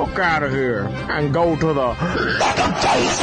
fuck out of here and go to the fucking face.